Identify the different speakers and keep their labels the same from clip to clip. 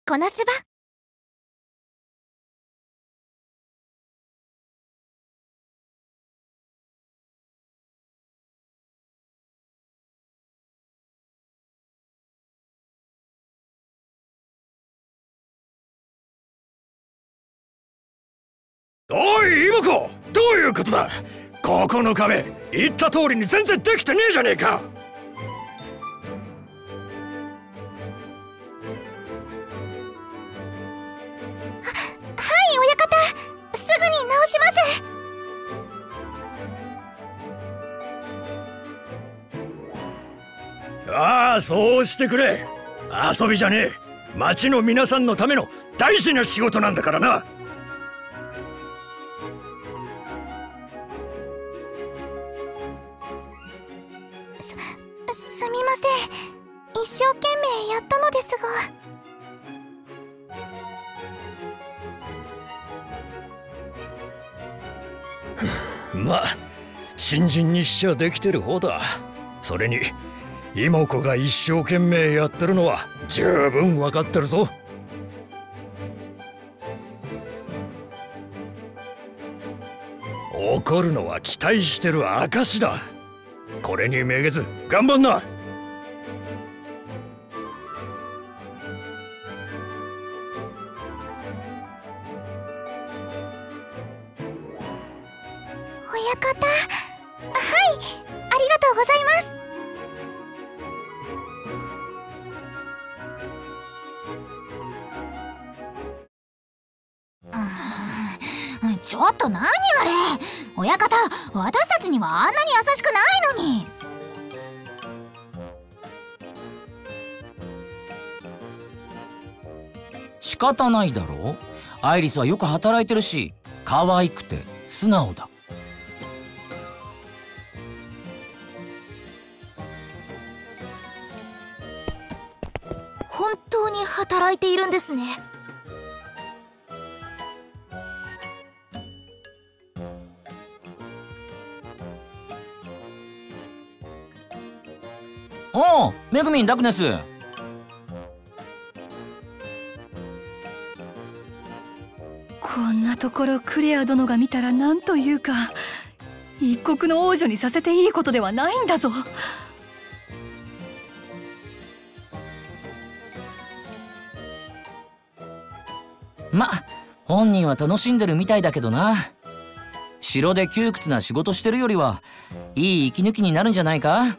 Speaker 1: こなすば。
Speaker 2: おい妹子、どういうことだ。ここの壁言った通りに全然できてねえじゃねえか。
Speaker 1: はい親方、すぐに直します。
Speaker 2: ああ、そうしてくれ。遊びじゃねえ。町の皆さんのための大事な仕事なんだからな。
Speaker 1: すみません、一生懸命やったのです
Speaker 2: が。まあ新人にしちゃできてる方だ。それに妹子が一生懸命やってるのは十分分かってるぞ。怒るのは期待してる証だ。これにめげず頑張んな。
Speaker 1: 親方、はい、ありがとうございます。ちょっと何あれ、親方、私たちにはあんなに優しくないのに。
Speaker 3: 仕方ないだろう。アイリスはよく働いてるし、可愛くて素直だ。
Speaker 1: 本当に働いているんですね。
Speaker 3: おお、メグミン・ダグネス。
Speaker 4: こんなところクレア殿が見たら何というか、一国の王女にさせていいことではないんだぞ。
Speaker 3: ま、本人は楽しんでるみたいだけどな。城で窮屈な仕事してるよりはいい息抜きになるんじゃないか。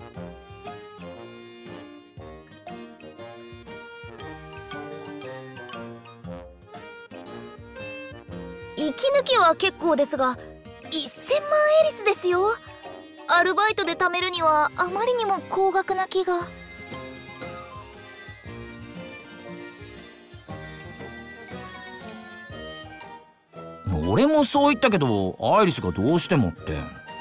Speaker 1: 息抜きは結構ですが、1000万エリスですよ。アルバイトで貯めるにはあまりにも高額な気が。
Speaker 3: 俺もそう言ったけど、アイリスがどうしてもって。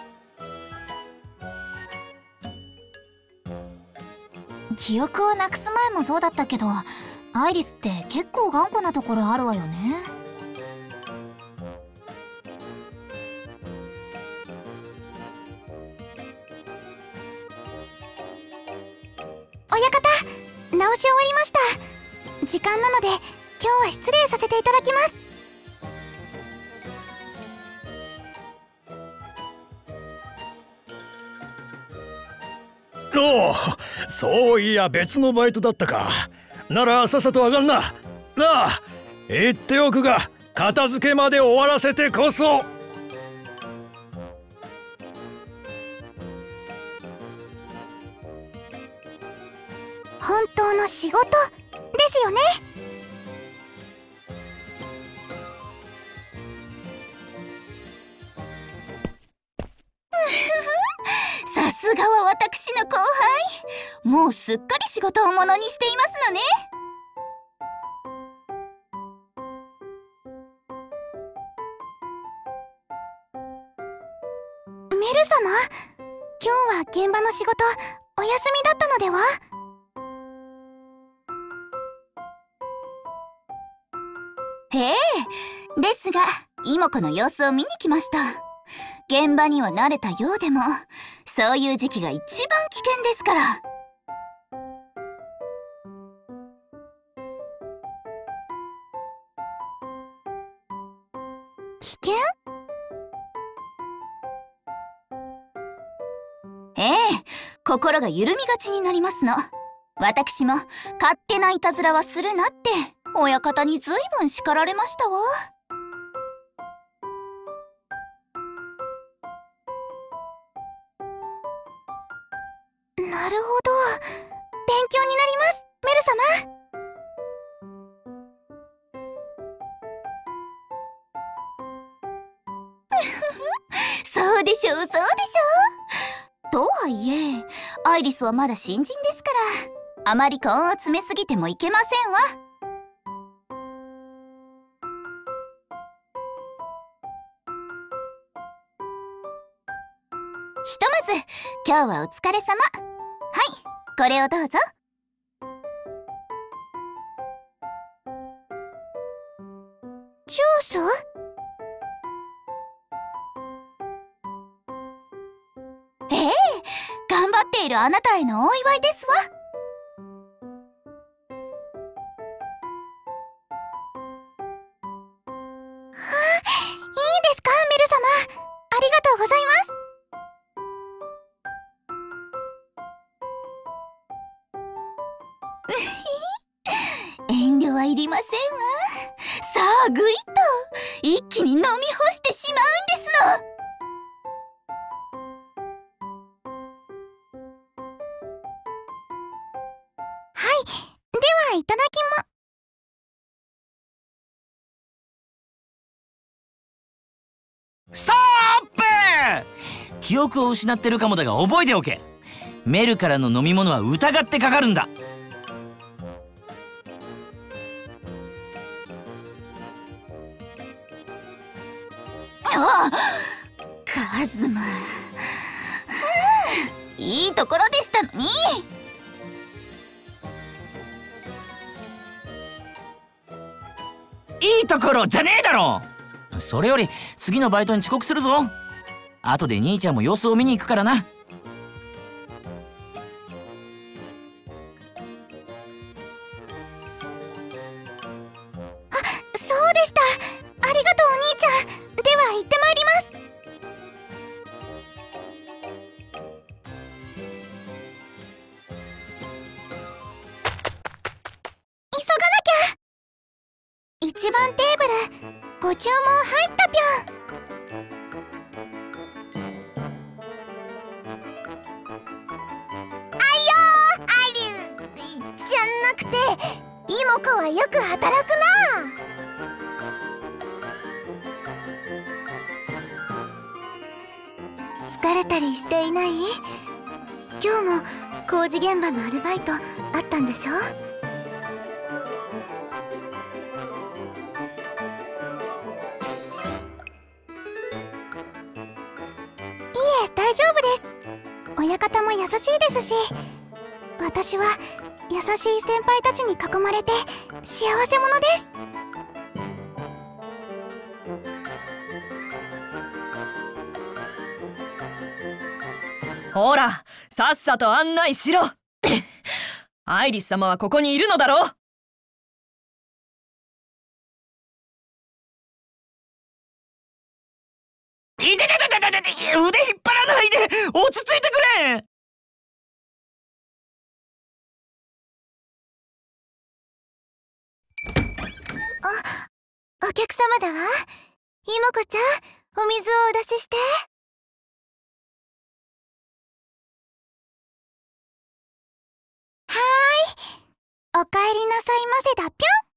Speaker 1: 記憶をなくす前もそうだったけど、アイリスって結構頑固なところあるわよね。親方、直し終わりました。時間なので今日は失礼させていただきます。
Speaker 2: おお、そういや別のバイトだったか。ならさっさと上がんな。なあ、言っておくが片付けまで終わらせてこそ。
Speaker 1: 本当の仕事ですよね。さすがは私の後輩。もうすっかり仕事をものにしていますのね。メル様、今日は現場の仕事お休みだったのでは？ええ、ですが妹子の様子を見に来ました。現場には慣れたようでも、そういう時期が一番危険ですから。 危険？ええ、心が緩みがちになりますの。私も勝手ないたずらはするなって親方にずいぶん叱られましたわ。なるほど、勉強になります、メル様。そうでしょう、そうでしょう。とはいえ、アイリスはまだ新人ですから、あまり根を詰めすぎてもいけませんわ。ひとまず今日はお疲れ様。はい、これをどうぞ。ジュース？ええ、頑張っているあなたへのお祝いですわ。いいですか、メル様。ありがとうございます。遠慮はいりませんわ。さあ、ぐいっと一気に飲み干してしまうんですの。はい、ではいただきま。
Speaker 3: ストップ！記憶を失ってるかもだが覚えておけ。メルからの飲み物は疑ってかかるんだ。
Speaker 1: あ、カズマ、いいところでしたのに。
Speaker 3: いいところじゃねえだろ。それより次のバイトに遅刻するぞ。後で兄ちゃんも様子を見に行くからな。
Speaker 1: あ、そうでした。ありがとうお兄ちゃん。では行ってまいります。急がなきゃ。一番テーブルご注文入ったぴょん。じゃなくて、妹子はよく働くな。疲れたりしていない？今日も工事現場のアルバイトあったんでしょ？いえ、大丈夫です。親方も優しいですし、私は優しい先輩たちに囲まれて幸せ者です。
Speaker 5: ほら、さっさと案内しろ。アイリス様はここにいるのだろう。
Speaker 3: いてててててて、腕引っ張らないで、落ち着いてくれ。
Speaker 1: お客様だわ。妹子ちゃん、お水をお出しして。はーい、おかえりなさいませだぴょん。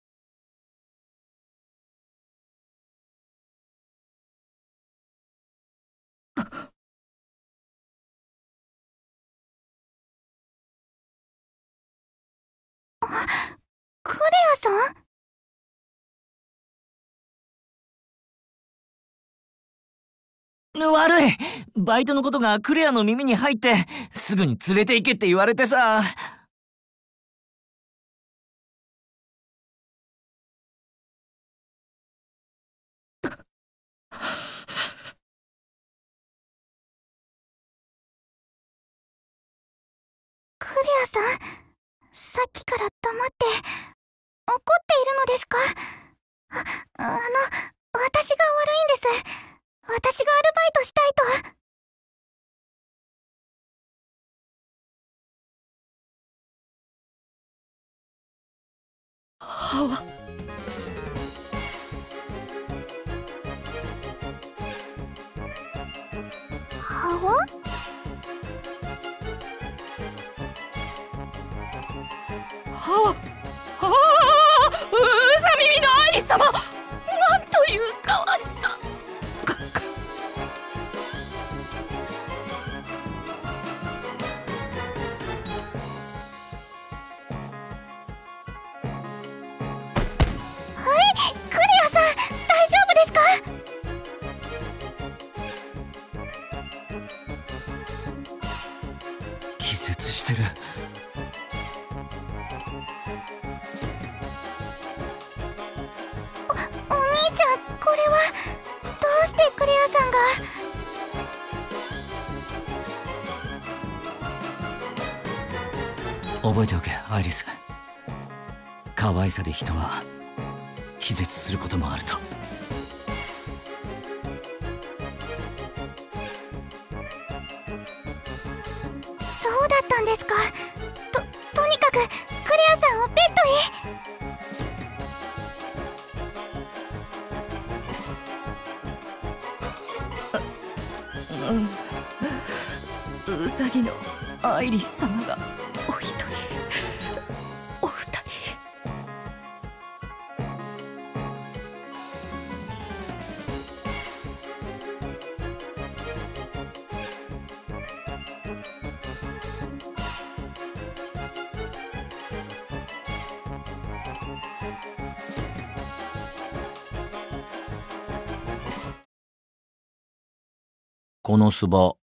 Speaker 1: クレアさん？
Speaker 3: 悪い。バイトのことがクレアの耳に入ってすぐに連れて行けって言われてさ。
Speaker 1: クレアさん、さっきから黙って怒っているのですか？私が悪いんです。私がアルバイトしたいと。はわ？
Speaker 5: はあ、うさ耳のアイリス様、なんというかわいさ。
Speaker 1: クレアさん、大丈夫ですか？
Speaker 3: 気絶してる。
Speaker 1: お兄ちゃん、これはどうしてクレアさんが。
Speaker 3: 覚えておけ、アイリス。可愛さで人は気絶することもあると。
Speaker 1: そうだったんですか。とにかくクレアさんをベッドへ。
Speaker 5: うさぎのアイリス様がお一人、お二人。
Speaker 3: このスバ